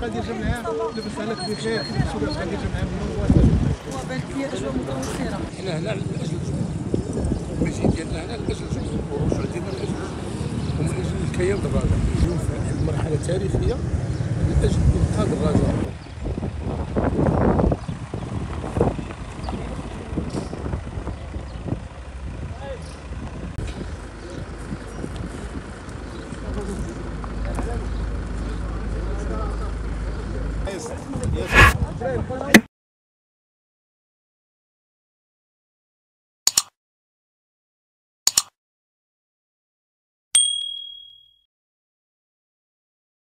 غادي يرجع معاه لاباس عليك بخير، كيفاش غادي يرجع معاه منور. وبان فيها اجواء متوتره. حنا هنا لاجل الجمهور، المجيء ديالنا هنا لاجل الجمهور، والرجوع ديالنا لاجل الجمهور، ومن اجل الكيان الراجع. اليوم في واحد المرحله تاريخيه لاجل انقاذ الراجع. Yes.